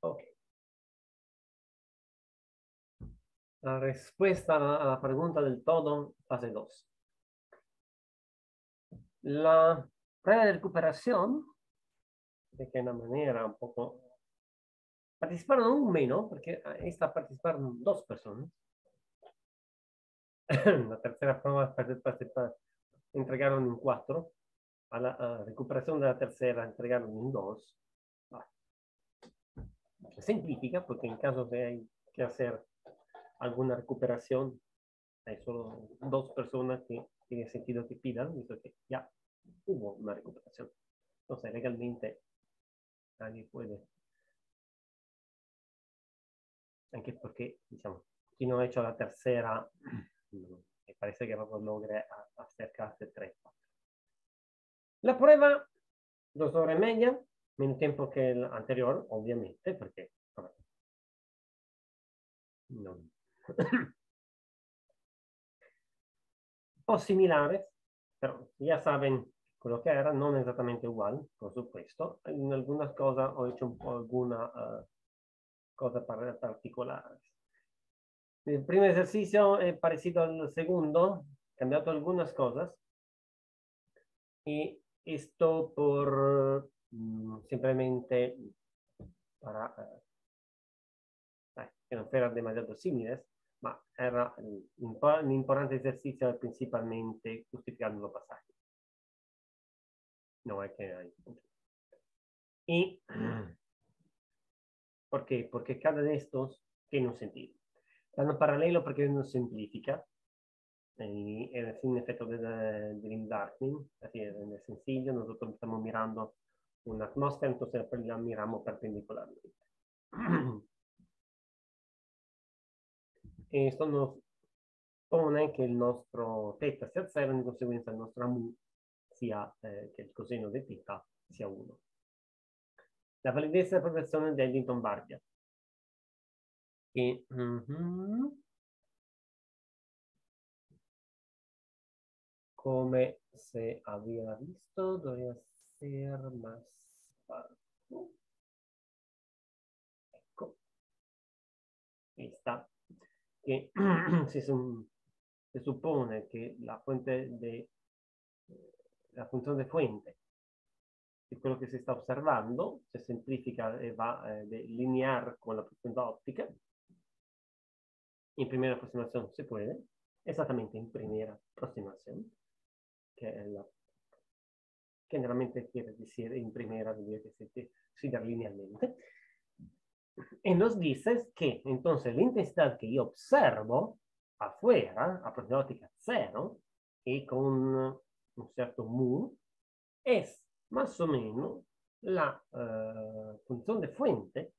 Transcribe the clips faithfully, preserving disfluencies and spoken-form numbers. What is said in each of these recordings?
Ok. La respuesta a la pregunta del todo, fase dos. La prueba de recuperación, de que una manera un poco... Participaron aún menos, porque esta participaron dos personas. La tercera prueba entregaron en cuatro. A la a recuperación de la tercera entregaron en dos. Ah. Se simplifica, porque en caso de hay que hacer alguna recuperación, hay solo dos personas que tiene sentido que pidan, visto que ya hubo una recuperación. Entonces, legalmente, nadie puede. Anche perché, diciamo, chi non ha hecho la tercera, me parece que no logre acercarse tres. La prueba, dos horas y media, menos tiempo que el anterior, obviamente, porque, vabbè, no. Un po' similares, pero ya saben quello che era, non esattamente uguale, por supuesto. In algunas cosas ho hecho un po' alguna uh, cosa particolare. El primer ejercicio es parecido al segundo, cambiado algunas cosas. Y esto por um, simplemente para eh, que no fueran demasiado similares, ma era un, un importante ejercicio principalmente justificando los pasajes. No es que hay. ¿Y por qué? Porque cada de estos tiene un sentido. Están paralelo porque uno simplifica. Y el sin efecto de, de Dream Darkening, así es, en el sencillo, nosotros estamos mirando una atmósfera, entonces la miramos perpendicularmente. Esto nos pone che il nostro θ sia zero, in conseguenza il nostro mu sia, eh, che il coseno di θ sia uno. La validezza della progressione di Eddington-Bardia. E, mm-hmm, come se había visto, doveva ser más bajo. Ecco. Ahí está. Que se, se supone que la fuente de la función de fuente de quello che si sta osservando, se semplifica e va eh, de linear con la profundità ottica. In primera aproximación se puede, exactamente en primera aproximación, que es la, generalmente quiere decir en primera, que se sigue linealmente. Y nos dices que entonces la intensidad que yo observo afuera, a profundidad óptica cero, y con un cierto mu, es más o menos la uh, función de fuente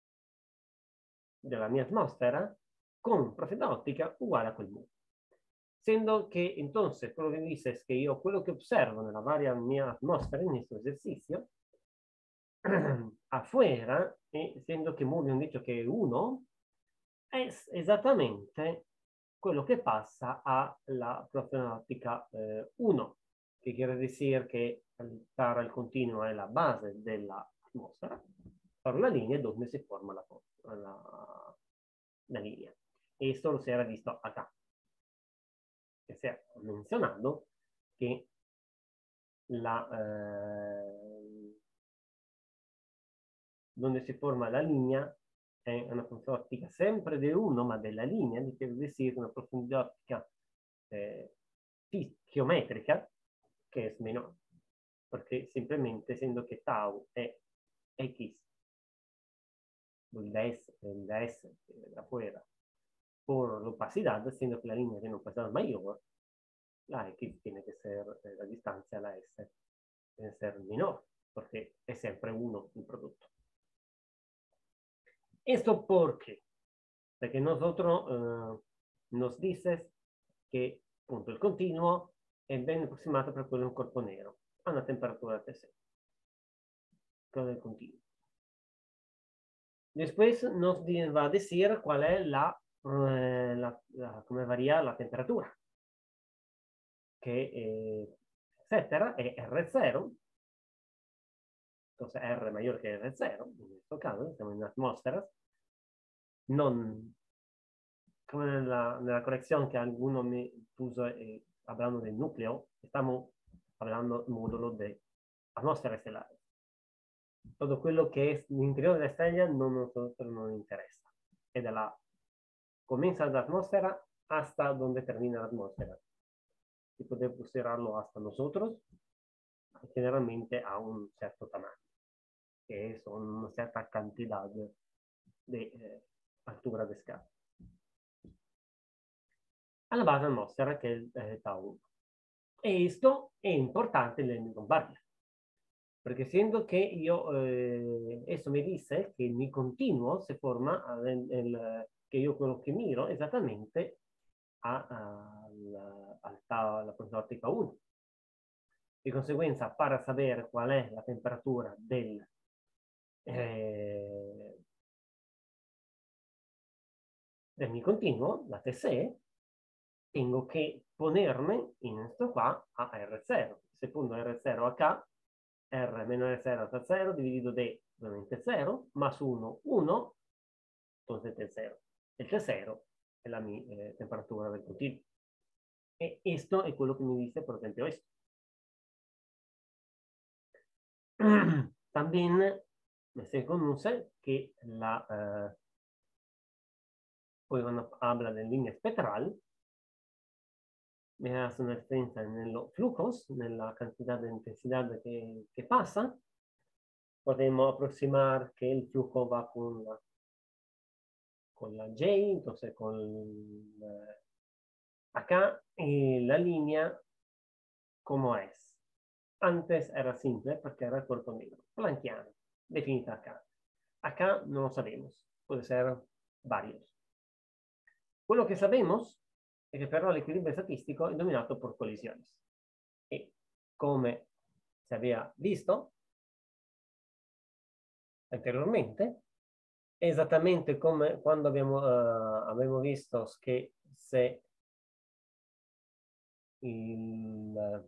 de la mi atmósfera con profundidad óptica uguale a quel mu. Siendo que entonces, quello che dice es que yo, quello che observo nella varia mia atmósfera en este ejercicio, afuera, e siendo che mu abbiamo detto che è uno, è esattamente quello che passa alla profundidad óptica eh, uno, che quiere decir che para el continuo è la base della atmosfera, per la linea dove si forma la, la, la linea. Esto lo si era visto acá. Que se ha mencionado que la, eh, donde si forma la línea è una profondità ottica sempre di uno, ma della linea, di che decir una profondità ottica eh, geometrica che è menor, perché semplicemente essendo che tau è x, la S, la S de afuera, por la opacidad, siendo que la línea tiene una opacidad mayor, la X tiene que ser, eh, la distancia a la S debe ser menor, porque es siempre uno el producto. ¿Esto por qué? Porque nosotros eh, nos dices que punto, el continuo es bien aproximado per quello de un corpo nero a una temperatura T C. Quello del continuo. Después nos va a decir cuál es la, eh, la, la cómo varía la temperatura. Que eh, etcétera, es R cero. Entonces R mayor que R cero, en este caso, siamo in atmósferas, non come nella, nella corrección que alguno me puso eh, hablando del núcleo, estamos hablando módulo de atmósfera estelar. Todo quello che è l'interiore della stella non, nosotros non interessa. È dalla comienza la atmósfera hasta donde termina la atmósfera. Si puede considerarlo hasta nosotros, generalmente a un certo tamaño, que son una cierta cantidad de eh, altura de escala. Alla base atmosfera che è il eh, tau uno. E questo è importante nel Lombardia, perché essendo che io, eh, esso mi disse che il continuo si forma nel, nel, che io quello che miro esattamente a, a, al, al, alla pressione ottica uno. Di conseguenza, para saber qual è la temperatura del, eh, del mio continuo, la T S E, tengo che ponermi in questo qua a R zero. Se pongo R zero a K, R meno R zero a zero, dividido de ovviamente zero, ma su uno, uno, entonces T zero. Il T zero è la mia eh, temperatura del continuo. E questo è quello che mi dice, per esempio, questo. También se conoce que la eh, poi uno habla de línea espectral, me hace una referencia en los flujos, en la cantidad de intensidad que, que pasa. Podemos aproximar que el flujo va con la, con la J, entonces con la, acá y la línea como es. Antes era simple porque era cuerpo negro, planchiana, definita acá. Acá no lo sabemos, puede ser varios. Quello che sabemos è che però l'equilibrio statistico è dominato por colisiones. E come si aveva visto anteriormente, è esattamente come quando abbiamo, uh, abbiamo visto che se il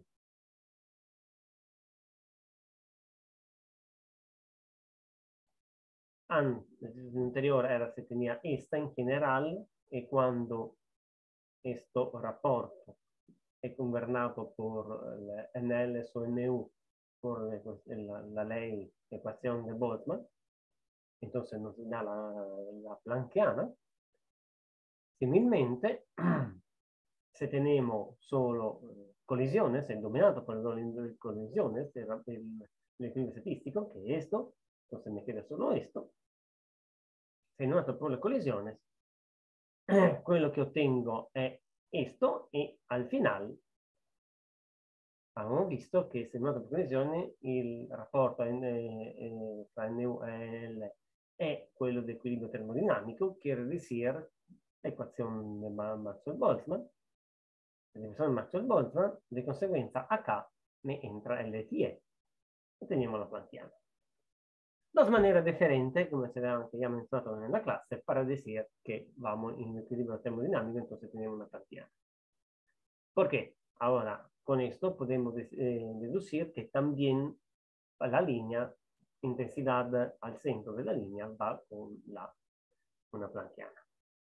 anterior era se tenía esta en general e quando questo rapporto è governato por N L su N U por la, la ley de ecuación de Boltzmann, entonces nos da la, la planckiana. Similmente, se tenemos solo eh, colisiones, el dominado por las colisiones, el, el, el equilibrio estadístico, que es esto, entonces me queda solo esto. Se noto por le colisiones, eh, quello che ottengo è questo e al final abbiamo visto che se noto per colisione il rapporto N, eh, tra N U e L è quello di equilibrio termodinamico, quiere decir l'equazione di Maxwell-Boltzmann. L'equazione di Maxwell-Boltzmann, di conseguenza acá me entra L T E e teniamo la planchiana. Dos maneras diferentes, como se vean que ya mencionado en la clase, para decir que vamos en equilibrio termodinámico, entonces tenemos una planchiana. ¿Por qué? Ahora, con esto podemos eh, deducir que también la línea, intensidad al centro de la línea va con la, una planchiana.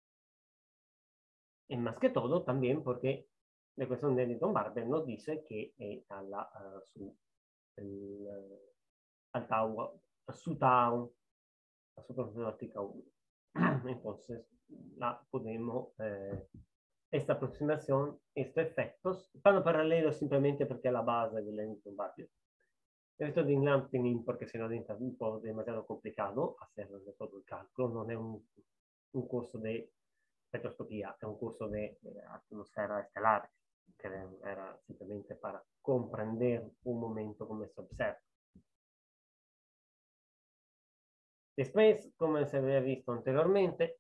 Y más que todo también porque la ecuación de Newton-Barber nos dice que eh, a la, uh, su, el, uh, al tau, su tau, la superficie óptica uno. Entonces, la podemos, eh, esta aproximación, estos efectos, están paralelos simplemente porque es la base del Newton-Barber. Esto de Inland porque si no diventa un po' demasiado complicado hacer todo el cálculo, no es un, un curso de spettroscopia, è un corso di eh, atmosfera estelar, che era simplemente para comprender un momento come si observa. Después, come si aveva visto anteriormente,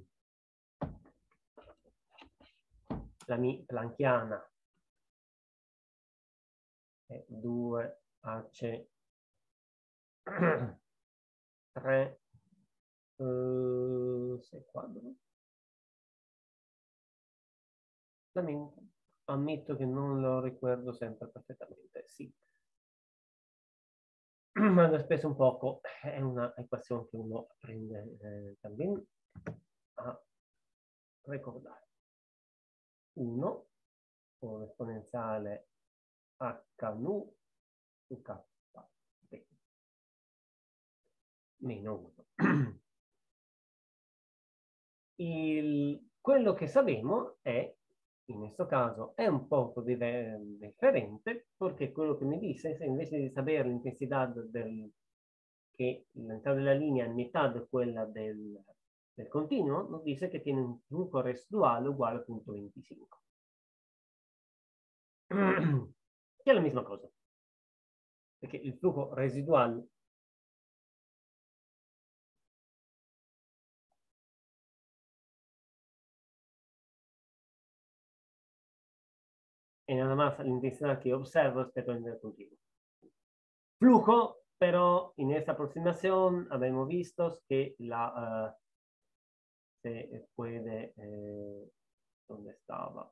la mia plancchiana è due A C tre sei quadro. Ammetto che non lo ricordo sempre perfettamente, sì. ma spesso un poco è una equazione che uno apprende eh, también a ricordare. uno con esponenziale h nu su k t meno uno. Il, quello che sappiamo è, in questo caso, è un poco differente, perché quello che mi dice, se invece di sapere l'intensità del, che l'intensità della linea è metà di quella del, del continuo, nos dice che tiene un flujo residuale uguale a punto venticinque. Che è la misma cosa. Perché il flujo residuale è nada más l'intensità che osservo rispetto al continuo. Flujo, pero en esta aproximación habíamos visto que la uh, se puede, eh, ¿dónde estaba?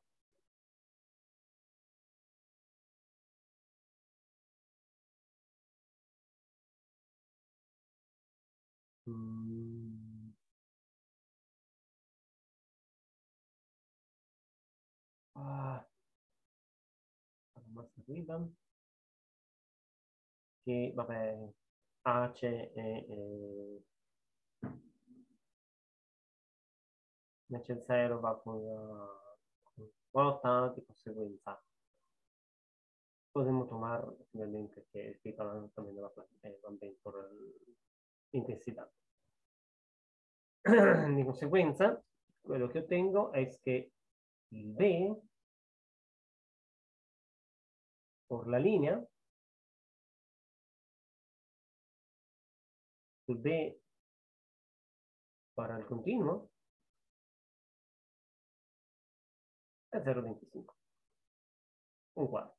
Mm. Ah, más arriba. Che, vabbè, Ace e, e invece il zero va con la quota di conseguenza. Podemos tomar finalmente que estoy hablando también de la eh, también por intensidad. Di conseguenza, quello che ottengo è che il B por la linea, il B para il continuo, è zero virgola venticinque, un quarto.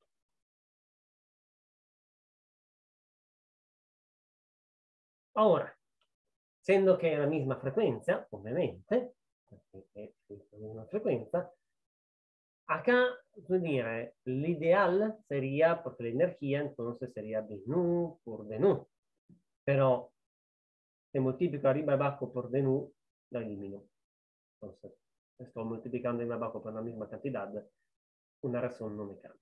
Ora, essendo che è la misma frequenza, ovviamente, perché è la misma frequenza, acá, dire, l'ideal sería, porque la energía entonces sería B nu por D nu. Pero se multiplico arriba y abajo por D nu, lo elimino. Entonces, estoy multiplicando arriba y abajo por la misma cantidad, una razón no me cambia.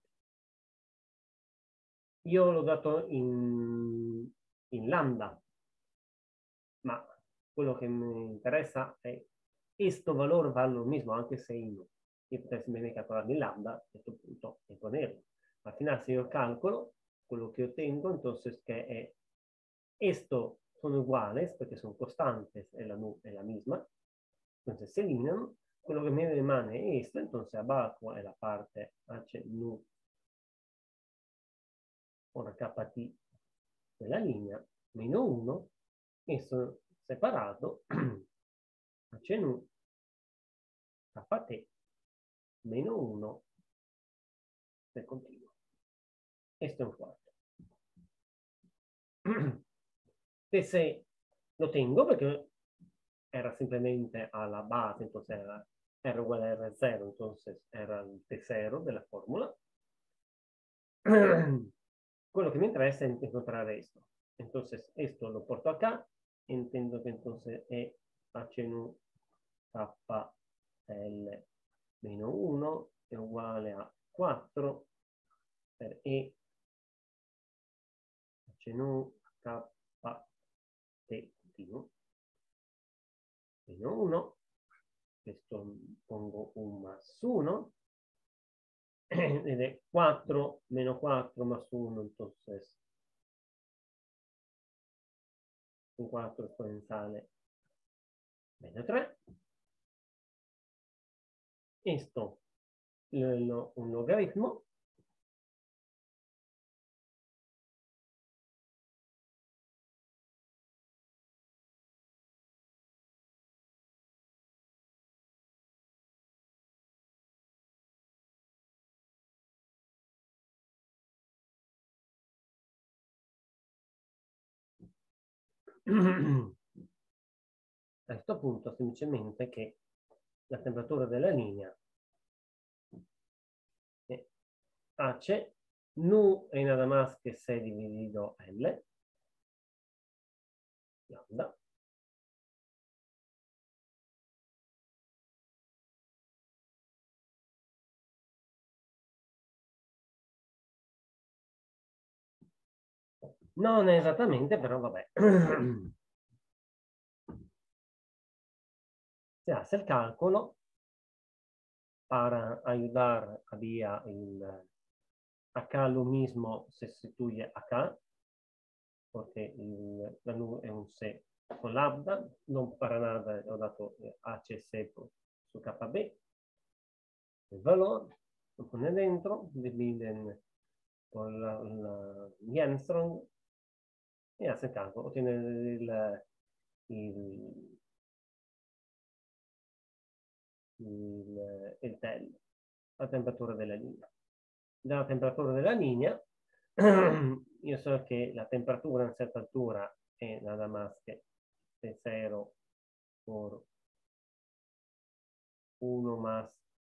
Io l'ho dato in, in lambda, ma quello che mi interessa è questo valore vale lo mismo, anche se in nu. Io potessi bene calcolare in lambda, a questo punto, e ponerlo. Al final, se io calcolo, quello che ottengo, entonces, che è esto sono uguali, perché sono costantes, e la nu è la misma, entonces se eliminan, quello che me rimane è esto, entonces abajo è la parte H nu ora kt della linea, meno uno, e sono separato H nu kt meno uno del continuo. Questo è un quarto. E se lo tengo perché era simplemente alla base, entonces era R uguale a R cero, entonces era il T cero della formula. Quello che mi interesa es encontrar esto. Entonces, esto lo porto acá. Entiendo que entonces è H nu K L meno uno è uguale a quattro per E H nu K T continuo meno uno. Questo pongo un más uno. Ed è quattro meno quattro más uno, entonces un quattro esponenziale meno tre. Esto lo, un logaritmo a questo punto semplicemente che la temperatura della linea è H, nu è nada más que C dividido L, lambda. Non esattamente, però vabbè. Se hace el cálculo para ayudar a día el, acá lo mismo se sustituye acá, porque el, la nube es un C con lambda, no para nada ho dato H C su K B. El valor lo pone dentro, dividen por la, la Armstrong e hace il calcolo, ottiene il, il, il, il tel, la temperatura della linea. Dalla temperatura della linea io so che la temperatura a una certa altura è nada más que T zero por uno más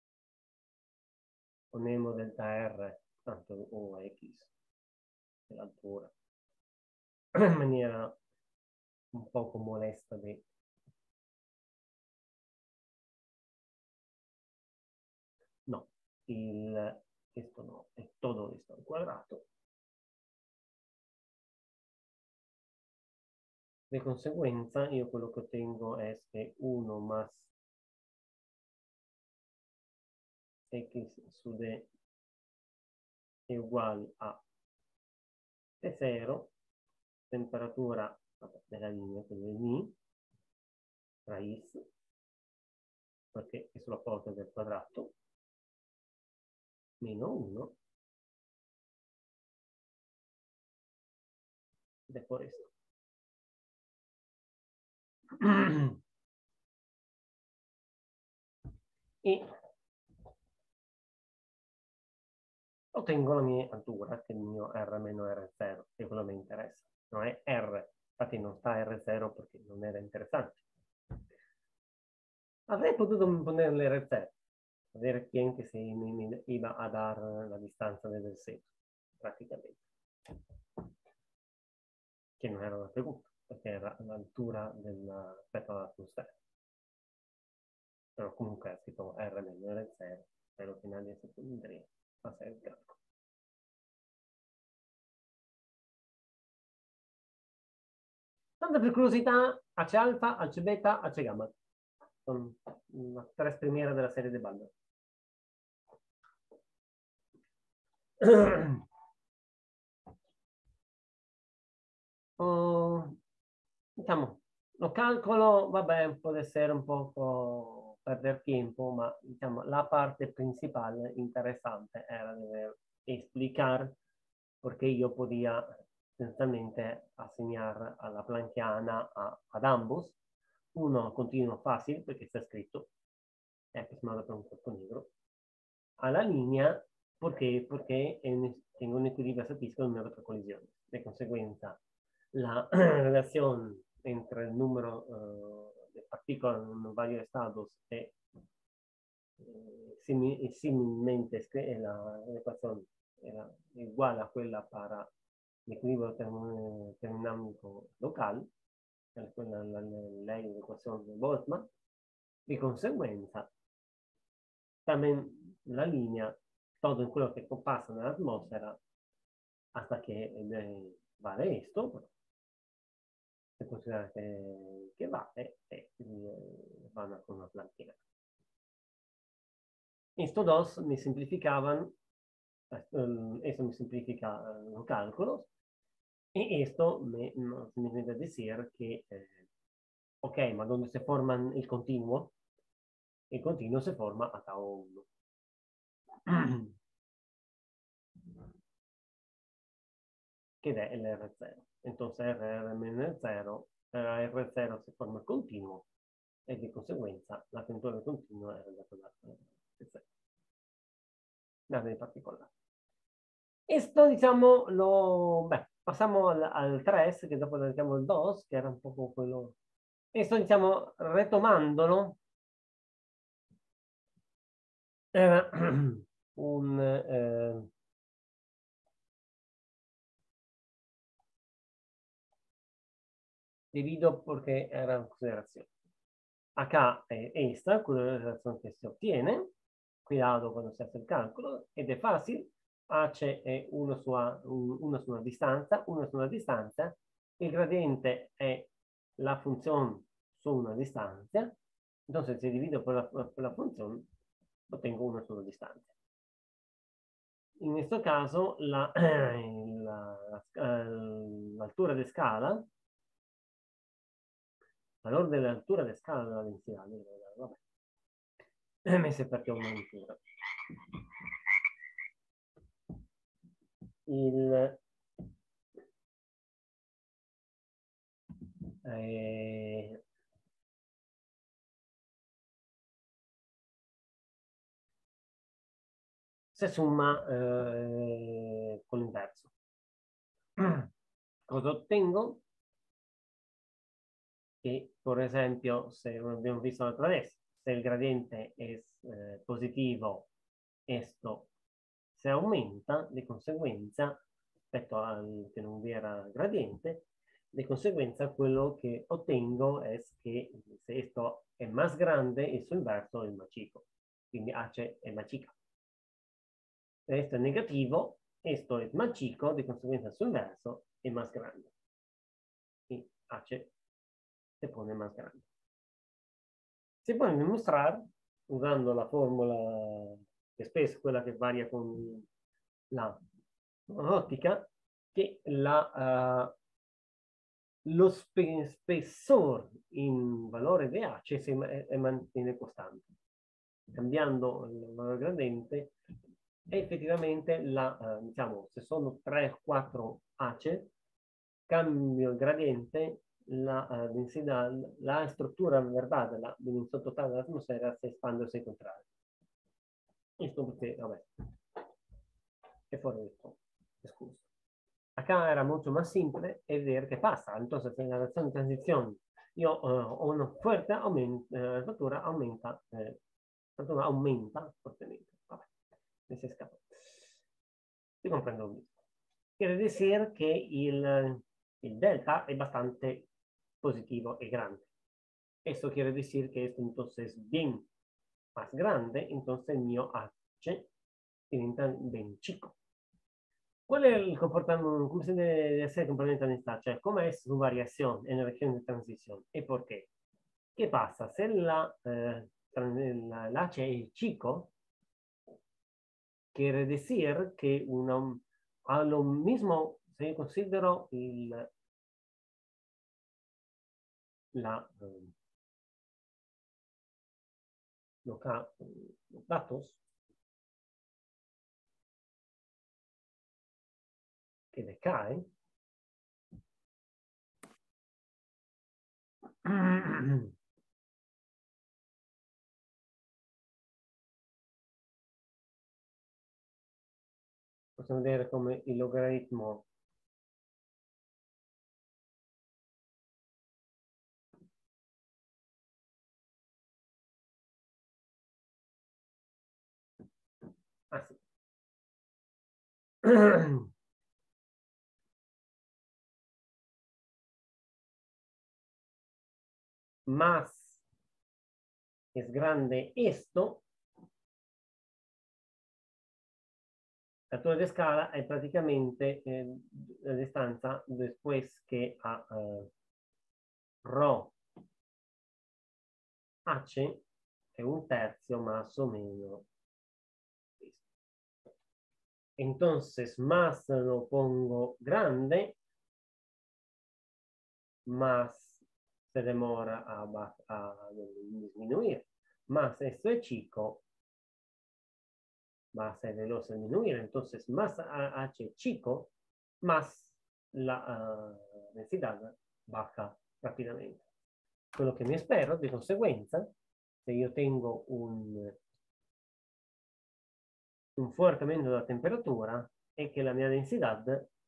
ponemos delta R, tanto O X, l'altura, in maniera un poco molesta di no, il, questo no, è todo esto al quadrato. De conseguenza io quello che ottengo è che uno más X su D è uguale a T zero, temperatura vabbè, della linea, quindi I, raíz, perché è sulla porta del quadrato, meno uno, ed è questo. E ottengo la mia altura, che è il mio R meno R zero, che è quello che mi interessa. Non è R, infatti non sta R zero perché non era interessante. Avrei potuto ponere l'R zero, vedere chi anche se mi, mi iba a dare la distanza del centro, praticamente. Che non era una pregunta, perché era l'altura rispetto all'atmosfera. Però comunque ha scritto R meno R zero, spero che nadie se pondría a hacer el cálculo. Tanto per curiosità, A C alfa, A C beta, A C gamma. Sono una tres primiera della serie di Baldor. Oh, diciamo, lo calcolo, vabbè, può essere un po' perder tempo, ma diciamo, la parte principale interessante era de explicar por qué yo podía sencillamente asignar a la planchiana a, ad ambos uno continuo fácil, perché está escrito, è plasmado per un corpo negro, a la linea, perché, perché tengo un equilibrio statistico del número de colisiones. De conseguenza, la relación entre el número uh, de partículas en varios estados es eh, simil, similmente la, la ecuación era igual a quella para l'equilibrio termodinamico local, quella la, ley de ecuación de Boltzmann. Di conseguenza, también la linea, todo quello che passa nell'atmosfera, hasta che eh, vale esto, se considera que, que vale, e eh, van con una plantina. Estos dos me simplificaban, eh, esto me simplifica eh, los cálculos, y esto me, me significa decir que, eh, ok, ma donde se forma el continuo, el continuo se forma a tau uno. Che è l'R zero. Entonces R meno R zero, R zero se forma continuo e di conseguenza la temperatura continua è data da R zero. Nada in particolare. Esto, diciamo, lo... Beh, passiamo al, al tres, che dopo dedichiamo il dos, che era un po' quello... Esto, diciamo, retomandolo, era un... Eh, divido porque era una consideración. Acá es esta, con la relación que se obtiene. Cuidado cuando se hace el cálculo, ed è fácil. H è uno su, A, uno su una distanza, uno su una distanza. Il gradiente è la función su una distancia. Entonces, si divido por la, por la función, ottengo uno su una distancia. In questo caso, la, la, la, l'altura di scala, valore dell'altura di scala della densità, vabbè, messe perché è una misura. Il, eh, se somma eh, con l'inverso. Cosa ottengo? Che, per esempio, se abbiamo visto l'altra vez, se il gradiente è eh, positivo, esto se aumenta, di conseguenza, rispetto al che non vi era gradiente, di conseguenza quello che ottengo è che se esto è más grande, il suo inverso è más chico. Quindi H è más chica. Se esto è negativo, esto è más chico, di conseguenza il suo inverso è más grande. Y H se pone más grande. Si può dimostrare, usando la formula che spesso è quella che varia con la ottica, che la, uh, lo spe spessore in valore di H si eh, mantiene costante. Cambiando il valore gradiente, effettivamente, la, uh, diciamo, se sono tre quattro H, cambio il gradiente, la uh, densità, la struttura verdad della dimensione totale dell'atmosfera si espande o si contrae. Questo perché, vabbè, è fuori del todo. Scusa. Acá era mucho más simple es ver qué pasa. Entonces, en la reacción de transición, yo uh, una fuerte aumenta, la temperatura aumenta, eh, la temperatura aumenta fuertemente. Vabbè, me se escapó. Si comprendo bien. Quiere decir que el, el delta es bastante positivo y grande. Eso quiere decir que es entonces bien más grande, entonces mi H diventa bien chico. ¿Cuál es el comportamiento, cómo se debe hacer el comportamiento de esta? Cioè, ¿cómo es su variación en la región de transición? ¿Y por qué? ¿Qué pasa? Si la, eh, la, la H es chico, quiere decir que uno, a lo mismo, si yo considero el, la, eh, los, los datos que decaen, possiamo vedere come il logaritmo ah sì más es grande esto, la altura de scala è praticamente eh, la distanza después che a uh, rho H è un tercio más o menos. Entonces, más lo pongo grande, más se demora a, a disminuir. Más esto es chico, más es veloz en disminuir. Entonces, más H chico, más la uh, densidad baja rápidamente. Quello che mi spero, di conseguenza, se io tengo un, un fuerte aumento della temperatura, è che la mia densidad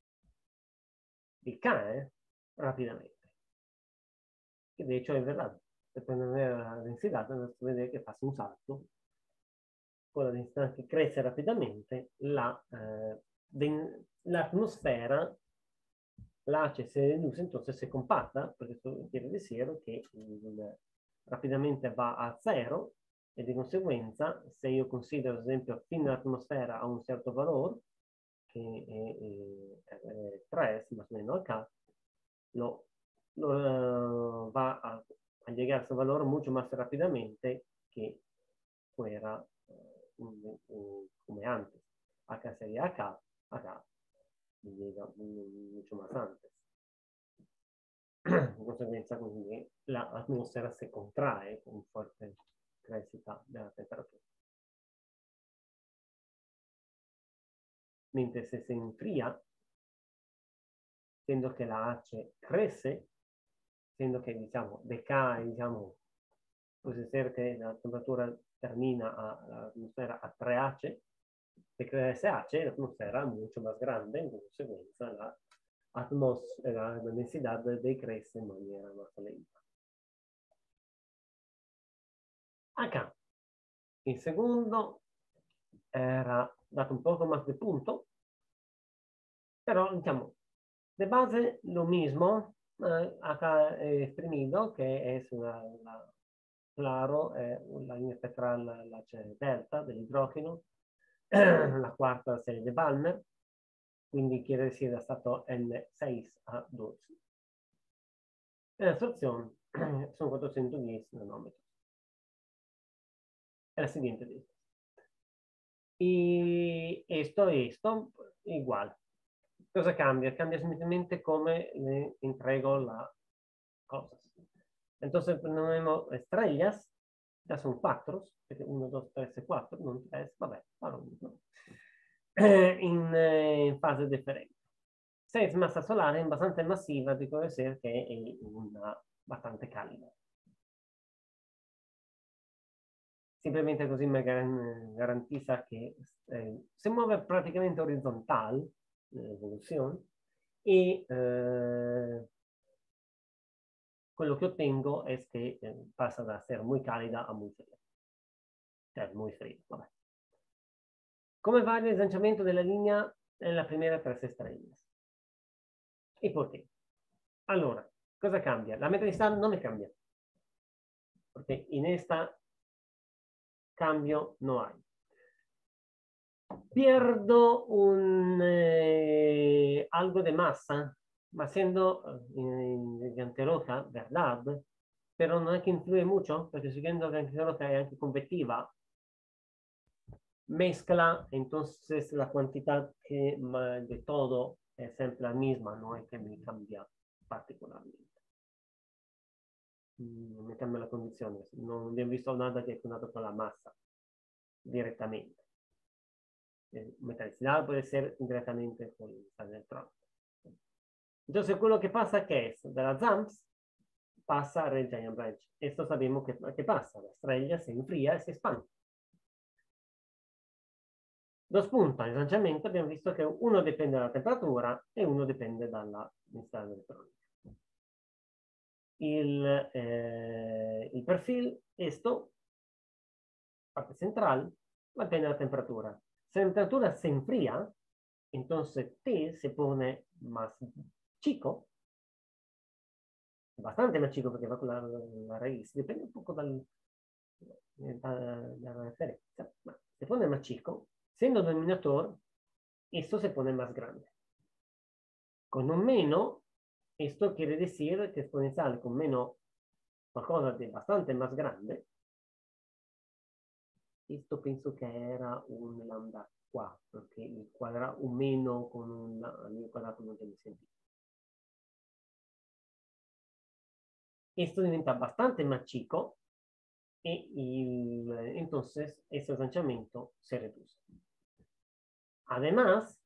decae rápidamente. Que de hecho es verdad. Después de la densidad, nos puede que pasa un salto. Con la densidad que crece rápidamente, la, eh, l'atmosfera la H se reduce, entonces se compacta, porque esto quiere decir che il, rapidamente va a zero e di conseguenza se io considero ad esempio fin l'atmosfera a un certo valore, che è, è, è tre, más o menos acá, lo, lo uh, va a, a llegar a ese valor mucho más rápidamente que fuera uh, un, un, como antes. Acá sería acá, acá llega mucho más antes. En conseguenza, quindi, l'atmosfera si contrae con forte crescita della temperatura. Mentre se si enfría, siendo que la H crece, siendo que, diciamo, decae, diciamo, puede ser que la temperatura termina a l'atmosfera a tre H, se crece H, l'atmosfera è molto più grande, in conseguenza la, atmosfera, la densidad decrece in maniera más lenta. Acá, il secondo era dato un poco más de punto, pero, diciamo, de base lo mismo, eh, acá he exprimido, que es una, la, claro, eh, la linea spettrale, la H delta dell'idrogeno, la quarta serie di Balmer, quindi quiere decir è stato N sei a dodici. E la soluzione sono quattrocentodieci nanómetros. È la siguiente lista. Y esto, esto, igual. Cosa cambia? Cambia semplicemente come le entrego las cosas. Entonces tenemos estrellas, ya son cuatro, uno, dos, tres y cuatro, non tres, vabbè, lo mismo, in, in fase differente. Se es masa solare es bastante masiva, dico decir que es una bastante cálida. Simplemente così mi garantiza che eh, si muove praticamente orizzontale l'evoluzione e eh, quello che ottengo è che eh, passa da essere muy cálida a muy fría. Cioè, muy fría, vabbè. Come varia il lanciamento della linea nella primera tres estrellas? E perché? Allora, cosa cambia? La metodicità non mi cambia. Perché in esta cambio no hay. Pierdo un, eh, algo de masa, ma siendo eh, antiroja, verdad, pero no es que influye mucho, porque siguiendo que antiroja es anche convectiva, mezcla, entonces la cantidad que, de todo es siempre la misma, no es que me cambia particolarmente. Non mi cambia la condizione, non abbiamo visto nada che è contato con la massa direttamente. Eh, metallicidad puede ser indirectamente con la electrónica. Entonces, quello che pasa que es, de las ZAMPs pasa a Red Giant Branch. Esto sabemos que, que pasa, la estrella se enfría e si expande. Dos puntos al lanciamento abbiamo visto che uno dipende dalla temperatura e uno dipende dalla densità elettronica. Il, eh, il perfil, esto, parte central, depende de la temperatura. Si la temperatura se enfría, entonces T se pone más chico, bastante más chico porque va con la, la raíz, depende un poco dal, dalla referencia, ma se pone más chico, siendo denominador, esto se pone más grande. Con un menos, esto quiere decir que exponencial con menos qualcosa di bastante más grande, questo penso che era un lambda quattro, che il quadrato un meno con un, un quadrato non tiene sentido. Esto diventa bastante más chico y, y entonces ese lanciamiento se reduce. Además,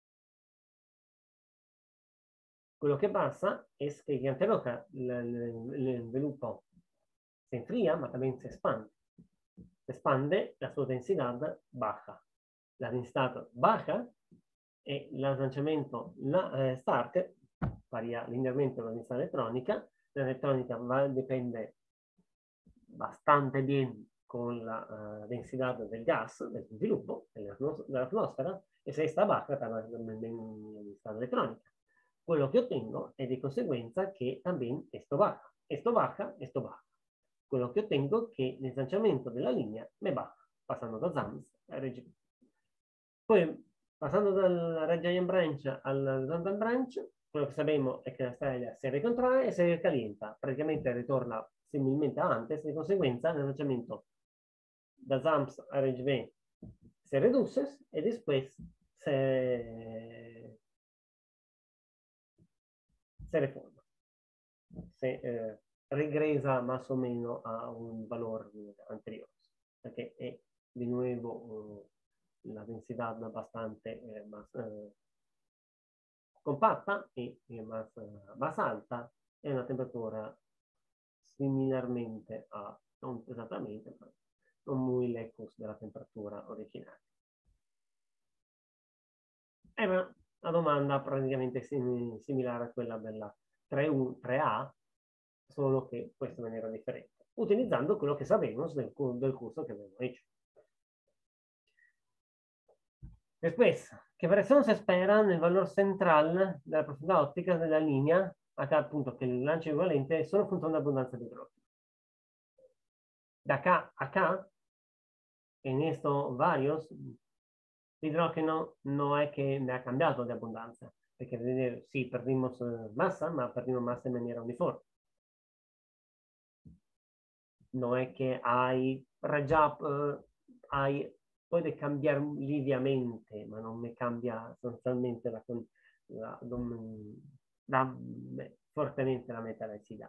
lo que pasa es que Gigante Roja, el, el, el envelope se enfría, pero también se expande. Se expande, la su densidad baja. La densidad baja e il lanciamento la, eh, Stark varia linearmente la densidad elettronica. La electrónica va, depende bastante bien con la uh, densidad del gas, del sviluppo dell'atmosfera, e se sta bassa per la densidad elettronica. quello que obtengo es de consecuencia que también esto baja, esto baja, esto baja. Quello che ottengo è che l'ensanchamiento della linea me baja, passando da ZAMS a R G B. Poi, passando dal Red Giant Branch al Random Branch, quello che sappiamo è che la stella si ricontrae e si ricalienta, praticamente ritorna similmente a antes, di conseguenza l'ensanchamiento da ZAMS a R G B se reduce e después se, se reforma. Se eh, regresa más o menos a un valor anterior, perché è di nuovo eh, la densità bastante eh, más, eh, compatta e, e más, uh, más alta e una temperatura similarmente a, non esattamente, ma non muy lejos della temperatura originaria. È una, una domanda praticamente sim similare a quella della tre A, solo che questa in maniera differente, utilizzando quello che sapevamo del, del curso che abbiamo hecho. Después, ¿qué variación se espera en el valor central de la profundidad óptica de la línea? Acá appunto che il lancio equivalente è solo funzione dell'abbondanza di idrogeno. Da acá a acá, en estos varios, l'idrogeno no è che ne ha cambiato di abbondanza, perché sì, perdimos massa, ma perdimos massa in maniera uniforme. No è che hai raggiap, uh, hai puede cambiare liviamente, ma non mi cambia sostanzialmente la, la, la, la, fortemente la metalicidad.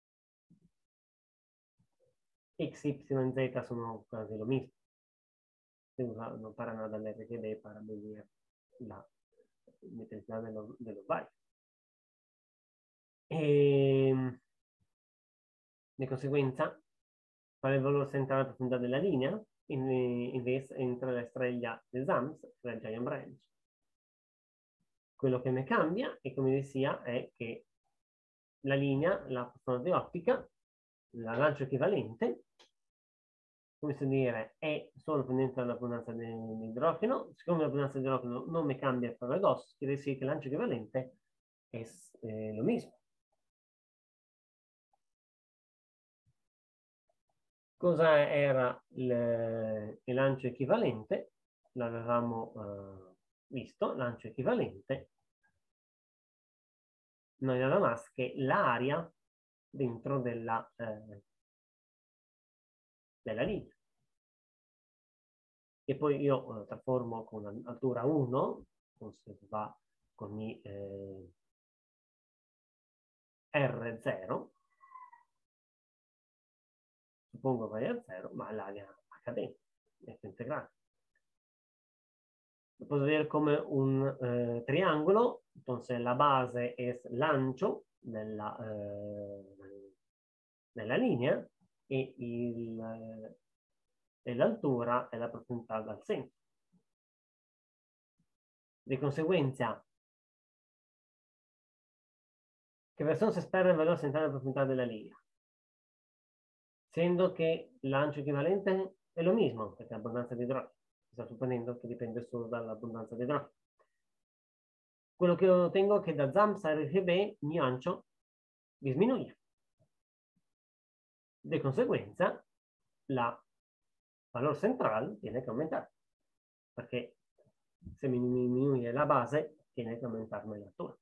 X, Y, Z sono quasi lo mismo. Se usano para nada l'R G B para medir la metalicidad de los, de los bytes. E, di conseguenza, qual è il valore centrale della profondità della linea? Invece entra la estrella de ZAMS, la Giant Branch. Quello che ne cambia, e come decía, è che la linea, la profondità ottica, la lancio equivalente, come si dire, è solo dipendente dall'abbondanza di idrogeno. Siccome l'abbondanza di idrogeno non mi cambia il paradosso, quiere decir che il lancio equivalente è eh, lo mismo. Cosa era il, il lancio equivalente? L'avevamo uh, visto, lancio equivalente non è nada más che l'aria dentro della, eh, della linea. E poi io eh, trasformo con altura uno, se va con i eh, R zero, suppongo vaya a zero, ma l'aria accadente, è integrale. Lo puedo ver como un eh, triángulo, entonces la base es el ancho de la, eh, de la línea y, y la altura è la profondità dal centro. Di conseguenza, che versione si spera il valore centrale della profondità della linea? Siendo che l'ancho equivalente è lo mismo, perché è abbondanza di idrogeno. Sta supponendo che dipende solo dall'abbondanza di idrogeno. Quello che ottengo è che da ZAMS a R G B il mio ancho disminuye. De conseguenza, la valor central tiene che aumentare, perché se mi diminuye la base, tiene che aumentarmi l'altura.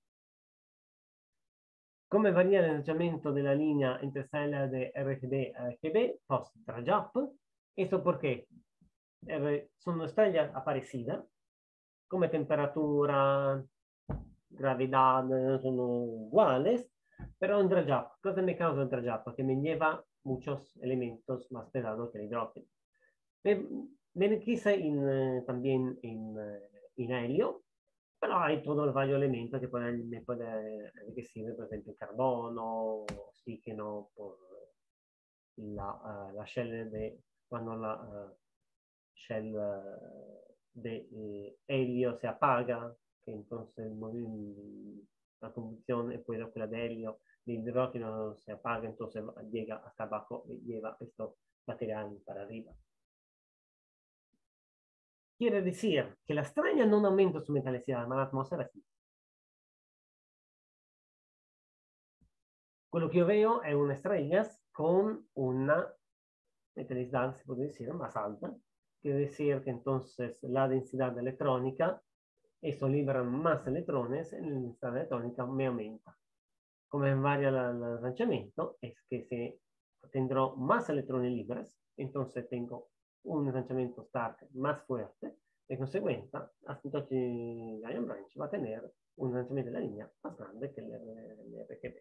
Come varia l'energiamento della linea interstellar de R G B a R G B post drag-up? Esto porque sono estrellas aparecidas, come temperatura, gravedad sono uguales, pero en drag-up, cosa me causa el drag-up? Que me lleva muchos elementos más pesados que el hidrógeno. Me beneficia in, también en, in helio, però hai tutto il vario elemento che puede, me puede enriquecer, per esempio il carbono, ossigeno, la, uh, la shell de, quando la uh, shell uh, de eh, helio se apaga, che entonces la combustión e poi quella de helio, de hidrógeno se apaga, entonces llega hasta abajo y lleva esto material para arriba. Quiere decir que la estrella no aumenta su metalicidad, ma la atmósfera sí. Quello que yo veo es una estrella con una metalicidad, se puede decir, más alta. Quiere decir que entonces la densidad electrónica, eso libera más electrones, y la densidad electrónica me aumenta. Como varía el ensanchamiento, es que si tendré más electrones libres, entonces tengo un ensanchamiento Stark más fuerte, de consecuencia, asymptotic ion branch va a tener un ensanchamiento de la línea más grande que el R G B.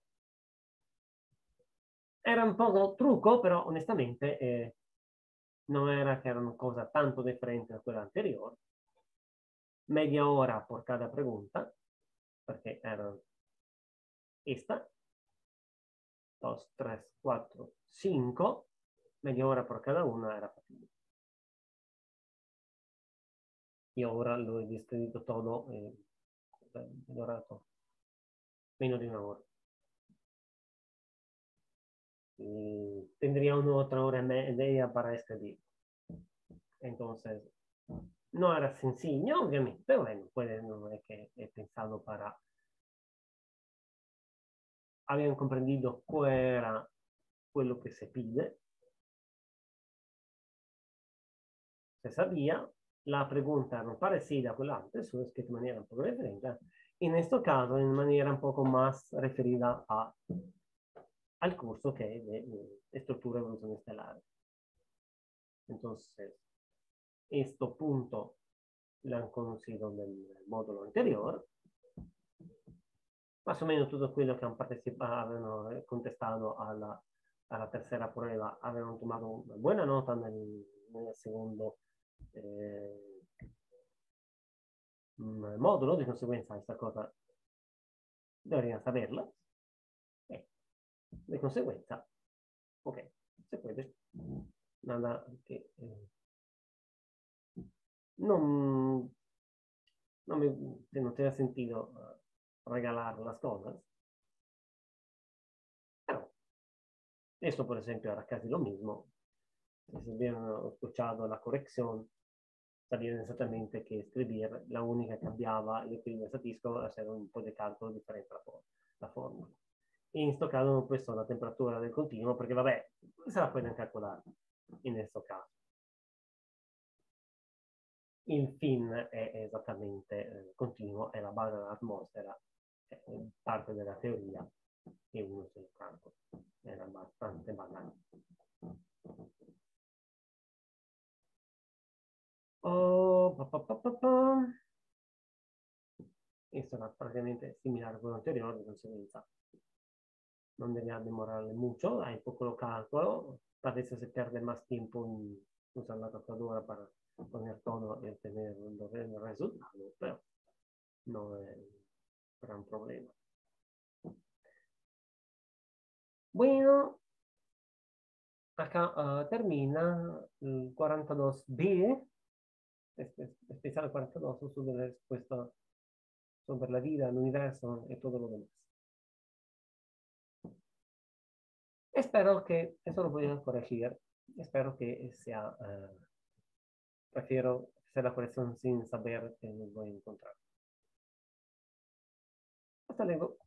Era un poco truco, pero honestamente eh, no era que era una cosa tanto diferente a quella anteriore. Media hora por cada pregunta, perché era esta. dos, tres, cuatro, cinco. Media hora por cada una era factible. Y ahora lo he distribuito todo, eh, durato menos de una hora. Y tendría una otra hora y media para escribir. Entonces, no era sencillo, obviamente, pero bueno, puede, no es que he pensado para... Habían comprendido cuál era quello che si pide. Se sabía, la pregunta era parecida a quella antes, solo escrita de manera un poco diferente. En este caso, en manera un poco más referida a, al curso que es de, de estructura de evolución estelar. Entonces, este punto lo han conocido nel módulo anterior. Más o menos tutto quello che hanno partecipato, avevano contestato alla, alla tercera prueba, avevano tomato una buona nota nel, nel secondo eh, modulo, di conseguenza questa cosa deberían saberla. Eh, de consecuencia, ok, se puede. Nada que... Eh, non, non, me, non tenga sentido uh, regalar las cosas. Pero esto, por ejemplo, era casi lo mismo. Si hubieran escuchado la corrección, sabían exactamente que escribir, la única que cambiaba el equilibrio estadístico era un po' di calcolo differente la, for la formula. E in questo caso ho preso la temperatura del continuo perché, vabbè, se la pueden calcolare in questo caso. Il fin è esattamente eh, continuo, è la base dell'atmosfera, è parte della teoria che uno se lo calcola. Era abbastanza banale. Oh, pa, pa, pa, pa, pa. E sarà praticamente simile a quello anteriore, di conseguenza non debería demorarle mucho, hay poco lo cálculo, a veces se pierde más tiempo en usar la calculadora para poner todo y obtener el resultado, pero no es gran problema. Bueno, acá uh, termina el cuarenta y dos B, especial cuarenta y dos, sobre la respuesta sobre la vida, el universo y todo lo demás. Espero que eso lo puedan corregir. Espero que sea, uh, prefiero hacer la corrección sin saber que me voy a encontrar. Hasta luego.